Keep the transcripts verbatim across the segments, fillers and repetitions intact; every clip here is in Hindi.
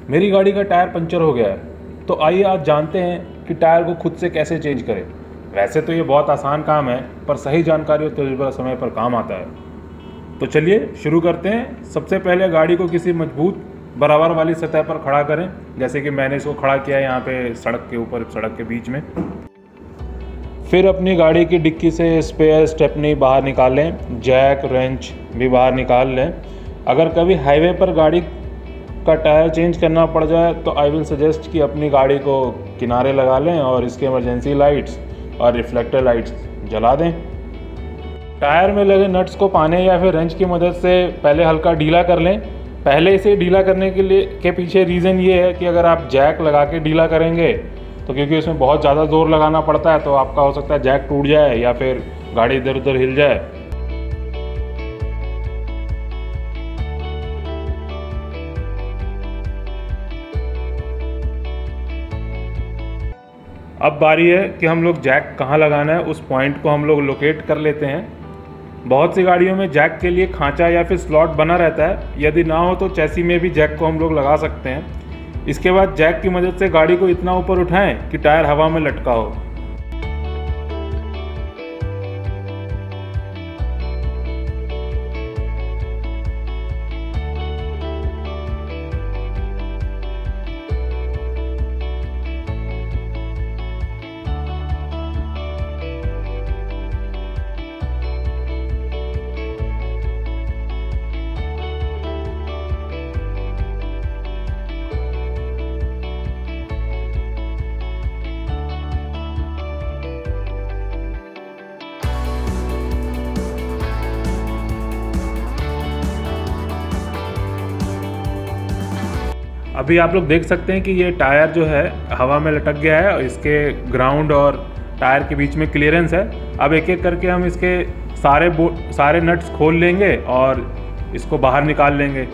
मेरी गाड़ी का टायर पंचर हो गया है, तो आइए आज जानते हैं कि टायर को खुद से कैसे चेंज करें। वैसे तो ये बहुत आसान काम है, पर सही जानकारी और तजुर्बा समय पर काम आता है। तो चलिए शुरू करते हैं। सबसे पहले गाड़ी को किसी मजबूत बराबर वाली सतह पर खड़ा करें, जैसे कि मैंने इसको खड़ा किया है यहाँ पे सड़क के ऊपर, सड़क के बीच में। फिर अपनी गाड़ी की डिक्की से स्पेयर स्टेपनी बाहर निकाल लें, जैक रेंच भी बाहर निकाल लें। अगर कभी हाईवे पर गाड़ी का टायर चेंज करना पड़ जाए तो आई विल सजेस्ट कि अपनी गाड़ी को किनारे लगा लें और इसके इमरजेंसी लाइट्स और रिफ्लेक्टर लाइट्स जला दें। टायर में लगे नट्स को पाने या फिर रेंच की मदद से पहले हल्का ढीला कर लें। पहले इसे ढीला करने के लिए के पीछे रीज़न ये है कि अगर आप जैक लगा के ढीला करेंगे तो क्योंकि उसमें बहुत ज़्यादा ज़ोर लगाना पड़ता है, तो आपका हो सकता है जैक टूट जाए या फिर गाड़ी इधर उधर हिल जाए। अब बारी है कि हम लोग जैक कहाँ लगाना है, उस पॉइंट को हम लोग लोकेट कर लेते हैं। बहुत सी गाड़ियों में जैक के लिए खांचा या फिर स्लॉट बना रहता है। यदि ना हो तो चैसी में भी जैक को हम लोग लगा सकते हैं। इसके बाद जैक की मदद से गाड़ी को इतना ऊपर उठाएं कि टायर हवा में लटका हो। अभी आप लोग देख सकते हैं कि ये टायर जो है हवा में लटक गया है और इसके ग्राउंड और टायर के बीच में क्लियरेंस है। अब एक एक करके हम इसके सारे बो सारे नट्स खोल लेंगे और इसको बाहर निकाल लेंगे।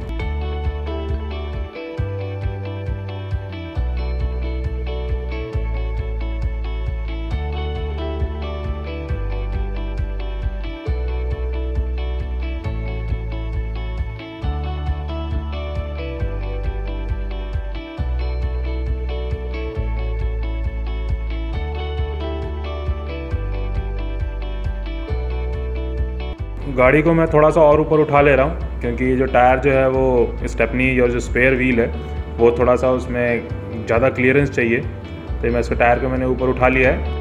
गाड़ी को मैं थोड़ा सा और ऊपर उठा ले रहा हूँ, क्योंकि ये जो टायर जो है वो स्टेपनी और जो स्पेयर व्हील है वो थोड़ा सा उसमें ज़्यादा क्लियरेंस चाहिए, तो मैं इसके टायर को मैंने ऊपर उठा लिया है।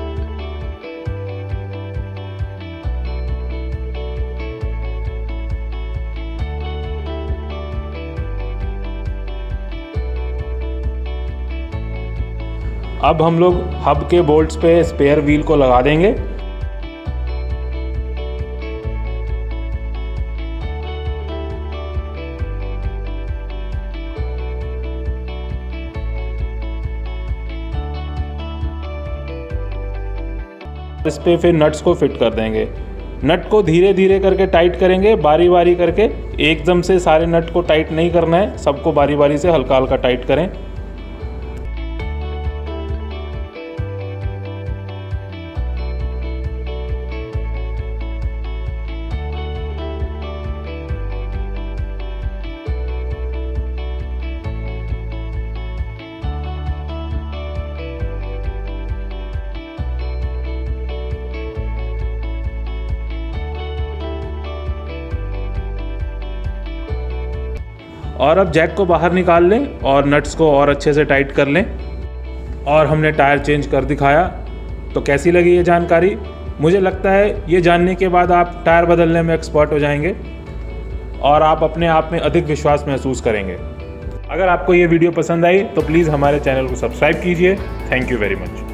अब हम लोग हब के बोल्ट्स पे स्पेयर व्हील को लगा देंगे। इस पे फिर नट्स को फिट कर देंगे। नट को धीरे धीरे करके टाइट करेंगे, बारी बारी करके। एकदम से सारे नट को टाइट नहीं करना है, सबको बारी बारी से हल्का हल्का टाइट करें। और अब जैक को बाहर निकाल लें और नट्स को और अच्छे से टाइट कर लें। और हमने टायर चेंज कर दिखाया। तो कैसी लगी ये जानकारी? मुझे लगता है ये जानने के बाद आप टायर बदलने में एक्सपर्ट हो जाएंगे और आप अपने आप में अधिक विश्वास महसूस करेंगे। अगर आपको ये वीडियो पसंद आई तो प्लीज़ हमारे चैनल को सब्सक्राइब कीजिए। Thank you very much.